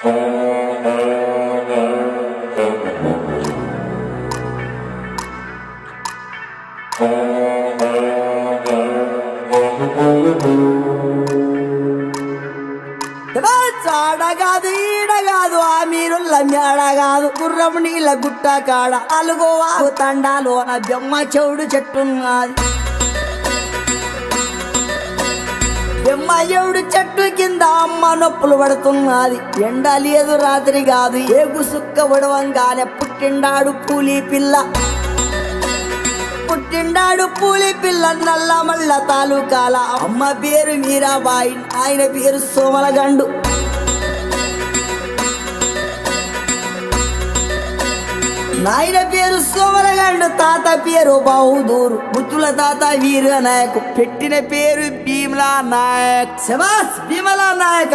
చాడగాదు ఈడగాదు ఆ మీరుల్ల మేడగాదు గుర్రం నీళ్ళ గుట్ట కాడ అలుగోవాగు తండాలోన బెమ్మ చెవుడు చెట్టున్నది బెమ్మ చెవుడు చెట్టు కింద అమ్మ నొప్పులు పడుతున్నది ఎండ లేదు రాత్రి కాదు ఏగు సుక్క ఉడవంగానే పుట్టిండాడు పూలి పిల్ల నల్ల మల్ల తాలూకాల అమ్మ పేరు మీరాబాయి ఆయన పేరు సోమలగండు నాయన పేరు సోమలగండు తాత పేరు బహదూరు ముత్తుల తాత వీర నాయక్ పెట్టిన పేరు భీమలా నాయక్ శబాస్ భీమలా నాయక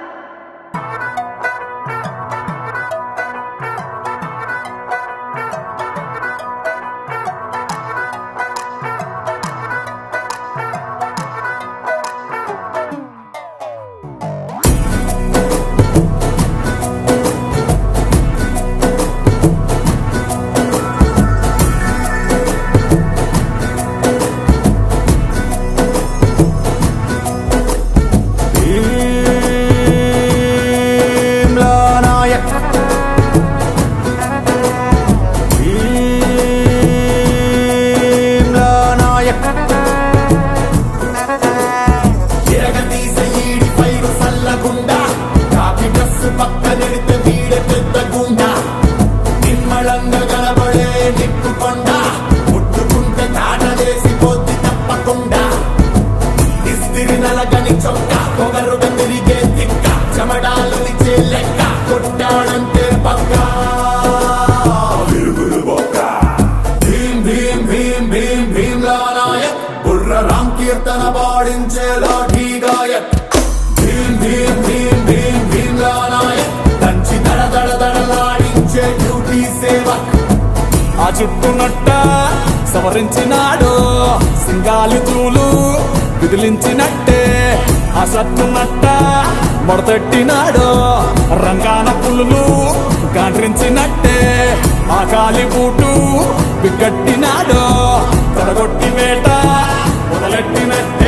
ఆ చుట్టునట్ట సవరించినాడు సింగాలి తూలు విదిలించినట్టే ఆ సత్తునట్ట మొడతెట్టినాడు రంగాన పులులు గాండ్రించినట్టే ఆ కాలి బూటు బిగ్గట్టినాడు తడగొట్టి వేట మొదలెట్టినట్టే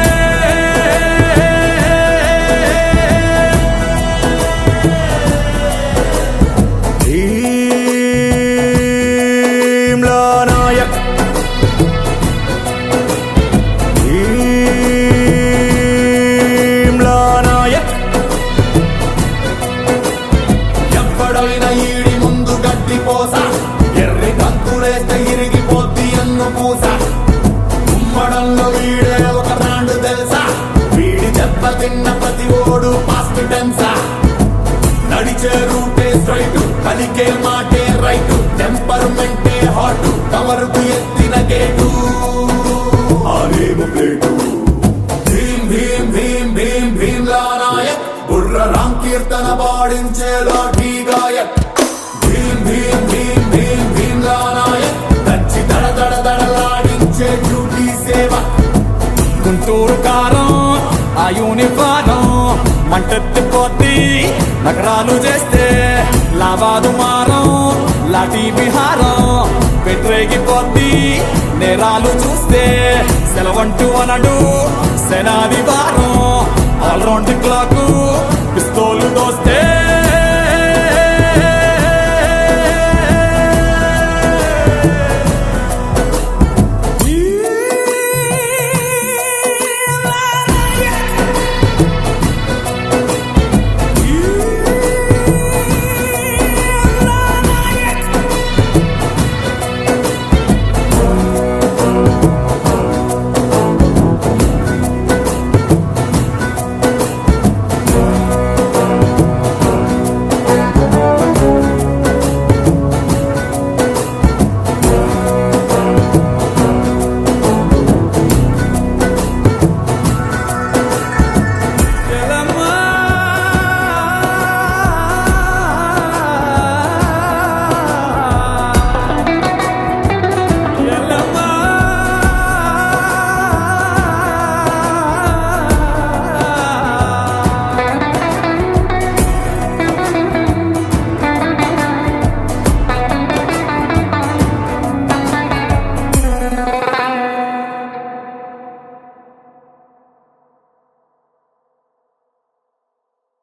నడిచే రూటే స్ట్రైట్ పలికే మాటే రైట్ టెంపర్మెంటే హాట్ కమరుకు ఎత్తిన గేటు ఆరేము ప్లేటు భీం భీం భీం భీం భీమ్లా నాయక్ బుర్ర రామ్ కీర్తన పాడించే లాఠీ గాయక్ భీం భీం భీం భీం భీమ్లా నాయక్ దంచి దడ దడ దడలాడించే డ్యూటీ సేవ గుంటూరు కారం ఆ యూనిఫారం మంటెత్తిపోద్ది నగరాలు చేస్తే లావాదు మారం లాఠీ విహారం పెట్టరేగిపోద్ది నేరాలు చూస్తే సెలవంటూ అనడు సెనాది వారం ఆల్రౌండ్ క్లాకు